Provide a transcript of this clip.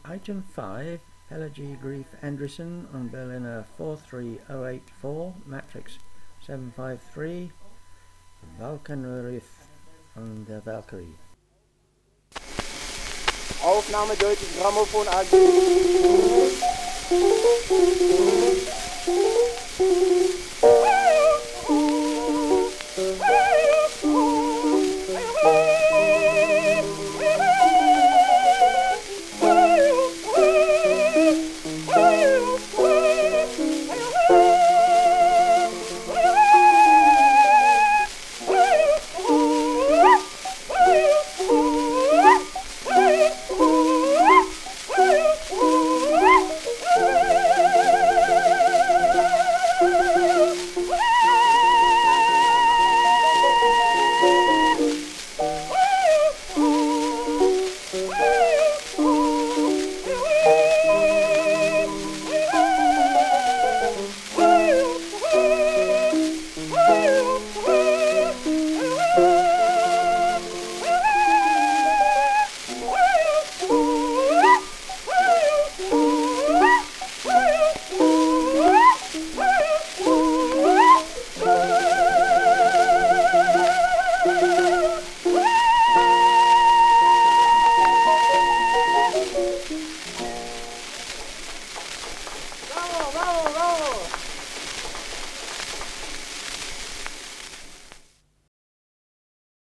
Item 5, Pelagie Greeff-Andriessen on Berliner 43084, Matrix 753, Wagner von der Valkyrie. Aufnahme Deutsches Grammophon AG.